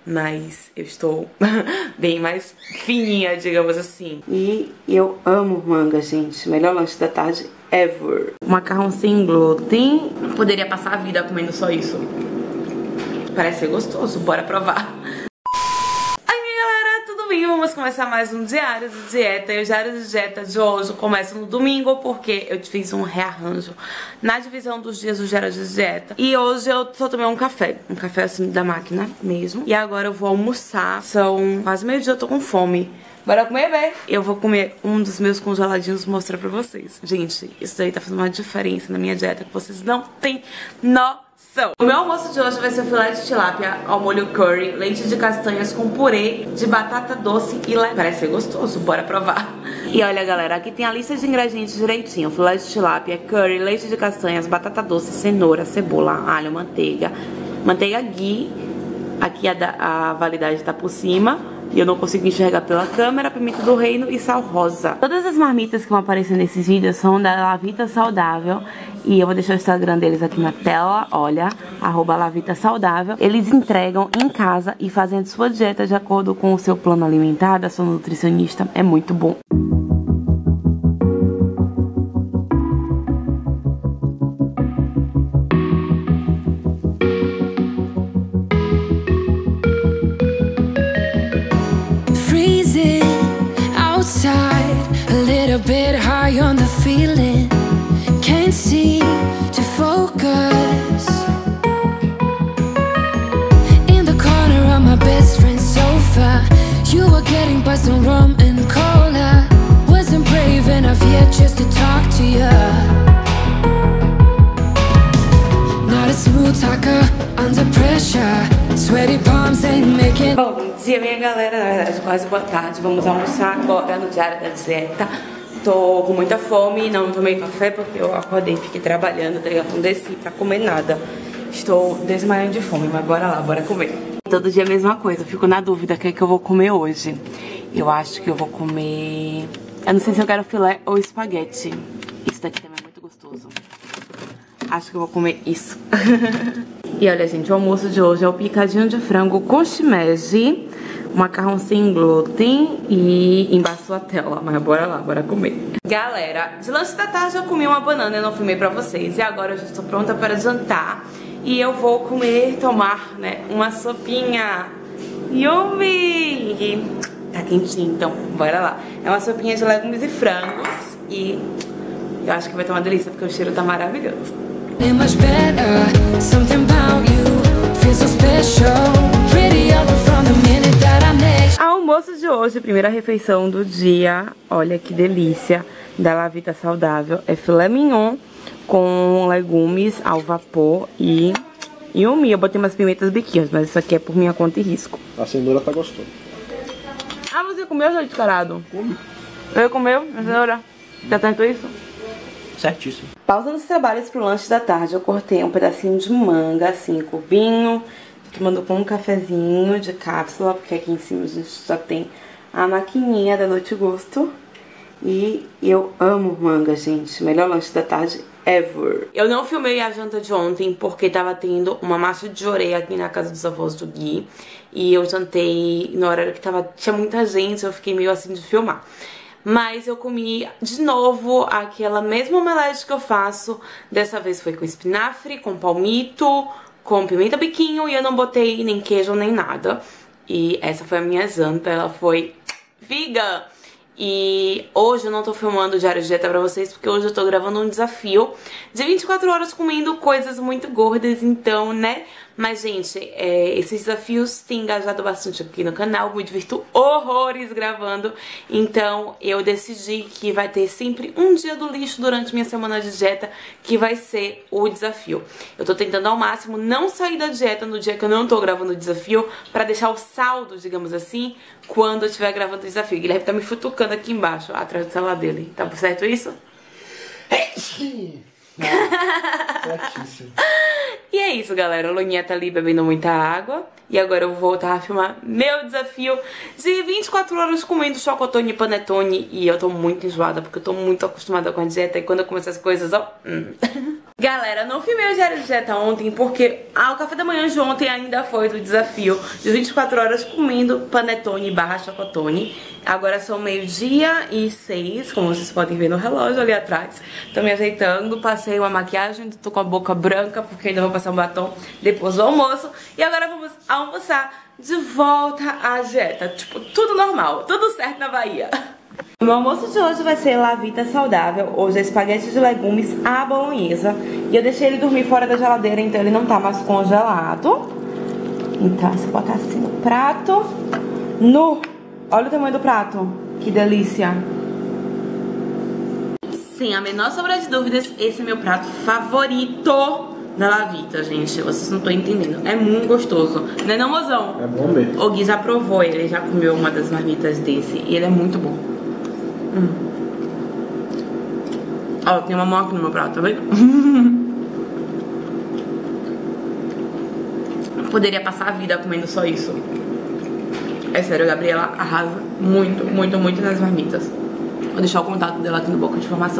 mas eu estou bem mais fininha, digamos assim. E eu amo manga, gente. Melhor lanche da tarde ever. Macarrão sem glúten. Poderia passar a vida comendo só isso. Parece ser gostoso, bora provar. Vamos começar mais um diário de dieta. E o diário de dieta de hoje começa no domingo, porque eu fiz um rearranjo na divisão dos dias do diário de dieta. E hoje eu só tomei um café assim da máquina mesmo. E agora eu vou almoçar, são quase meio-dia, eu tô com fome. Bora comer, bem? Eu vou comer um dos meus congeladinhos e mostrar pra vocês. Gente, isso daí tá fazendo uma diferença na minha dieta que vocês não têm noção. O meu almoço de hoje vai ser filé de tilápia ao molho curry, leite de castanhas com purê de batata doce e leite. Parece ser gostoso, bora provar. E olha, galera, aqui tem a lista de ingredientes direitinho. Filé de tilápia, curry, leite de castanhas, batata doce, cenoura, cebola, alho, manteiga ghee. Aqui a validade tá por cima e eu não consigo enxergar pela câmera. Pimenta do reino e sal rosa. Todas as marmitas que vão aparecer nesses vídeos são da Lavita Saudável. E eu vou deixar o Instagram deles aqui na tela, olha, @LavitaSaudável. Eles entregam em casa e fazem a sua dieta de acordo com o seu plano alimentar, da sua nutricionista. É muito bom. Freezing outside, a little bit high on the feeling. Can't seem to focus. In the corner of my best friend's sofa, you were getting buzzed on rum and cola. Wasn't brave enough yet just to talk to you. Not a smooth talker under pressure. Sweaty palms ain't making. Bom dia, minha galera, na verdade quase boa tarde. Vamos almoçar agora no diário da dieta. Tô com muita fome, não tomei café porque eu acordei, fiquei trabalhando, tá ligado? Não desci pra comer nada. Estou desmaiando de fome, mas bora lá, bora comer. Todo dia a mesma coisa, eu fico na dúvida o que é que eu vou comer hoje. Eu acho que eu vou comer... Eu não sei se eu quero filé ou espaguete. Isso daqui também é muito gostoso. Acho que eu vou comer isso. E olha, gente, o almoço de hoje é o picadinho de frango com shimeji, macarrão sem glúten e embaço a tela. Mas bora lá, bora comer. Galera, de lanche da tarde eu comi uma banana, eu não filmei pra vocês. E agora eu já estou pronta para jantar. E eu vou comer, tomar, né, uma sopinha. Yummy! Tá quentinho, então bora lá. É uma sopinha de legumes e frangos. E eu acho que vai ter uma delícia, porque o cheiro tá maravilhoso. Almoço de hoje, primeira refeição do dia. Olha que delícia, da Lavita Saudável. É filé mignon com legumes ao vapor e yummy. Eu botei umas pimentas biquinhas, mas isso aqui é por minha conta e risco. A cenoura tá gostosa. Ah, você comeu, já descarado? Comi. Você comeu a cenoura? Já tentou isso? Certíssimo. Pausa dos trabalhos pro lanche da tarde. Eu cortei um pedacinho de manga, assim, cubinho. Que mandou com um cafezinho de cápsula, porque aqui em cima a gente já tem a maquininha da Noite Gusto. E eu amo manga, gente. Melhor lanche da tarde ever. Eu não filmei a janta de ontem porque tava tendo uma marcha de orelha aqui na casa dos avós do Gui. E eu jantei no horário que tinha muita gente, eu fiquei meio assim de filmar. Mas eu comi de novo aquela mesma omelete que eu faço. Dessa vez foi com espinafre, com palmito, com pimenta biquinho, e eu não botei nem queijo nem nada. E essa foi a minha janta, ela foi vegan. E hoje eu não tô filmando o diário de dieta pra vocês, porque hoje eu tô gravando um desafio de 24 horas comendo coisas muito gordas, então, né? Mas, gente, esses desafios têm engajado bastante aqui no canal, me divirto horrores gravando. Então, eu decidi que vai ter sempre um dia do lixo durante minha semana de dieta, que vai ser o desafio. Eu tô tentando ao máximo não sair da dieta no dia que eu não tô gravando o desafio, pra deixar o saldo, digamos assim, quando eu estiver gravando o desafio. O Guilherme tá me futucando aqui embaixo, atrás do celular dele. Tá certo isso? Certíssimo. E é isso, galera. A Luninha tá ali bebendo muita água. E agora eu vou voltar a filmar meu desafio de 24 horas comendo chocotone e panetone. E eu tô muito enjoada, porque eu tô muito acostumada com a dieta. E quando eu começo as coisas, ó... Galera, não filmei o diário de dieta ontem porque o café da manhã de ontem ainda foi do desafio de 24 horas comendo panetone / chocotone. Agora são 12h06, como vocês podem ver no relógio ali atrás. Tô me ajeitando, passei uma maquiagem, tô com a boca branca porque ainda vou passar um batom depois do almoço. E agora vamos almoçar de volta à dieta, tipo, tudo normal, tudo certo na Bahia. O meu almoço de hoje vai ser Lavita saudável. Hoje é espaguete de legumes à bolonhesa. E eu deixei ele dormir fora da geladeira, então ele não tá mais congelado. Então você botar assim no prato. Olha o tamanho do prato. Que delícia. Sem a menor sombra de dúvidas, esse é meu prato favorito da Lavita, gente. Vocês não estão entendendo. É muito gostoso. Não é não, mozão? É bom mesmo. O Gui já provou, ele já comeu uma das marmitas desse. E ele é muito bom. Ó, tem uma mão aqui no meu prato, tá vendo? Poderia passar a vida comendo só isso. É sério, a Gabriela arrasa muito, muito, muito nas marmitas. Vou deixar o contato dela aqui no bloco de informação.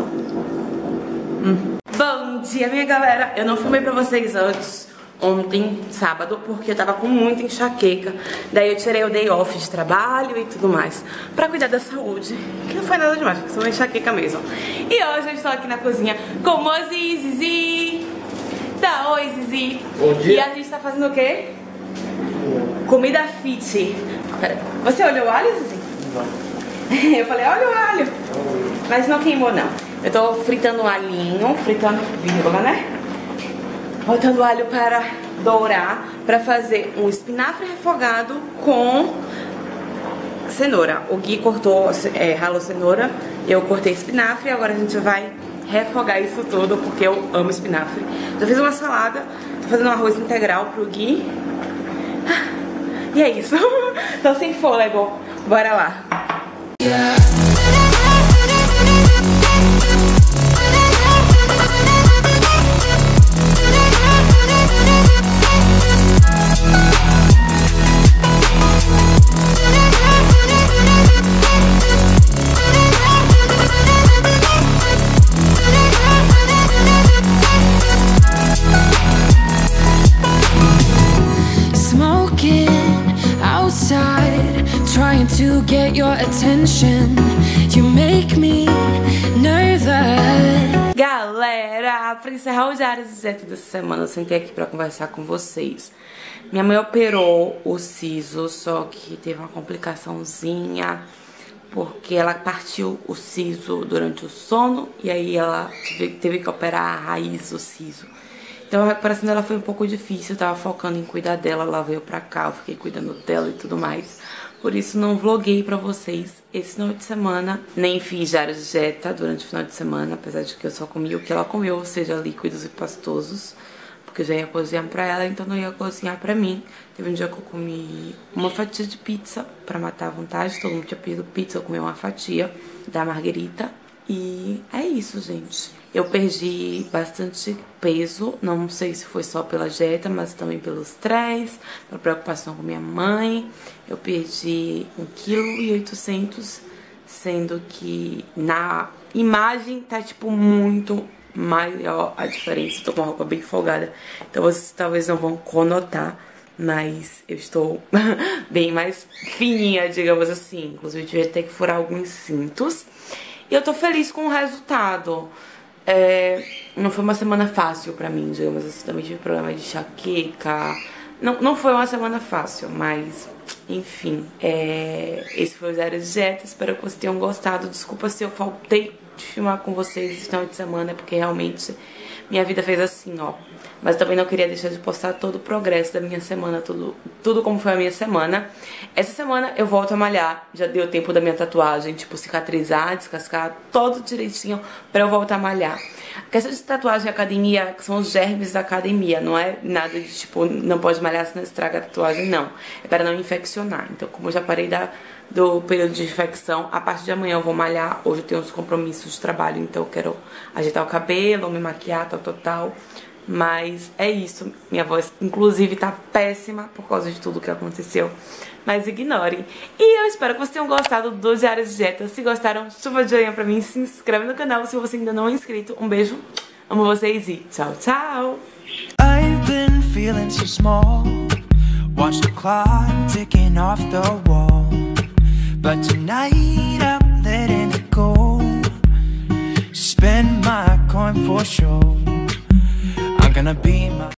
Bom dia, minha galera. Eu não filmei pra vocês antes, ontem, sábado, porque eu tava com muita enxaqueca. Daí eu tirei o day off de trabalho e tudo mais pra cuidar da saúde, que não foi nada demais, foi só uma enxaqueca mesmo. E hoje eu estou aqui na cozinha com Mozi e Zizi. Tá, oi Zizi. Bom dia. E a gente tá fazendo o quê? Comida fit. Pera, você olhou o alho, Zizi? Não. Eu falei, olha o alho. Mas não queimou não. Eu tô fritando um alhinho, fritando vírgula, né? Botando alho para dourar, para fazer um espinafre refogado com cenoura. O Gui cortou, ralou cenoura, eu cortei espinafre e agora a gente vai refogar isso tudo porque eu amo espinafre. Já fiz uma salada, tô fazendo um arroz integral pro Gui. E é isso. Tô sem fôlego. Bora lá. To get your attention, you make me nervous. Galera, pra encerrar o diário de dieta dessa semana, eu sentei aqui pra conversar com vocês. Minha mãe operou o siso, só que teve uma complicaçãozinha, porque ela partiu o siso durante o sono e aí ela teve que operar a raiz do siso. Então a recuperação dela foi um pouco difícil, eu tava focando em cuidar dela, ela veio pra cá, eu fiquei cuidando dela e tudo mais. Por isso não vloguei pra vocês esse final de semana, nem fiz diário de dieta durante o final de semana, apesar de que eu só comi o que ela comeu, ou seja, líquidos e pastosos, porque eu já ia cozinhar pra ela, então não ia cozinhar pra mim. Teve um dia que eu comi uma fatia de pizza pra matar a vontade, todo mundo tinha pedido pizza, eu comi uma fatia da marguerita. E é isso, gente. Eu perdi bastante peso, não sei se foi só pela dieta, mas também pelo estresse, pela preocupação com minha mãe. Eu perdi 1,8 kg, sendo que na imagem tá, tipo, muito maior a diferença. Tô com uma roupa bem folgada, então vocês talvez não vão conotar, mas eu estou bem mais fininha, digamos assim. Inclusive, eu devia ter que furar alguns cintos. E eu tô feliz com o resultado. Não foi uma semana fácil pra mim, digamos assim. Também tive problema de enxaqueca. Não foi uma semana fácil, mas enfim. Esse foi o diário de dieta. Espero que vocês tenham gostado. Desculpa se eu faltei de filmar com vocês esse final de semana, porque realmente minha vida fez assim, ó. Mas eu também não queria deixar de postar todo o progresso da minha semana, tudo como foi a minha semana. Essa semana eu volto a malhar, já deu tempo da minha tatuagem, tipo, cicatrizar, descascar, todo direitinho pra eu voltar a malhar. A questão de tatuagem e academia são os germes da academia, não é nada de, tipo, não pode malhar se não estraga a tatuagem, não. É para não infeccionar. Então, como eu já parei do período de infecção, a partir de amanhã eu vou malhar. Hoje eu tenho uns compromissos de trabalho, então eu quero ajeitar o cabelo, me maquiar, tal. Mas é isso, minha voz inclusive tá péssima por causa de tudo que aconteceu, mas ignorem. E eu espero que vocês tenham gostado do diário de dieta. Se gostaram, chuva de joinha pra mim, se inscreve no canal se você ainda não é inscrito. Um beijo Amo vocês e tchau, tchau! I've been feeling so small. Watch the clock ticking off the wall. But tonight I'm letting it go. Spend my coin for sure. I'm gonna be my